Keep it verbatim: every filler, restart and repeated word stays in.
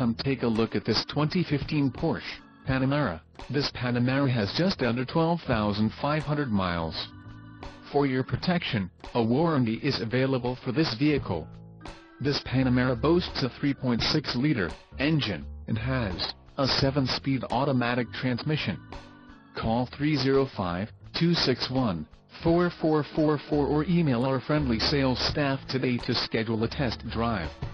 come take a look at this twenty fifteen Porsche Panamera. This Panamera has just under twelve thousand five hundred miles. For your protection, a warranty is available for this vehicle. This Panamera boasts a three point six liter engine and has a seven speed automatic transmission. Call three oh five, two six one, four four four four or email our friendly sales staff today to schedule a test drive.